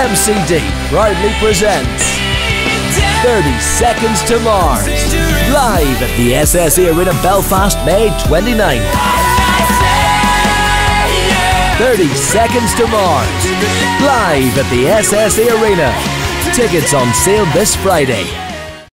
MCD proudly presents 30 Seconds to Mars, live at the SSE Arena Belfast, May 29th. 30 Seconds to Mars, live at the SSE Arena. Tickets on sale this Friday.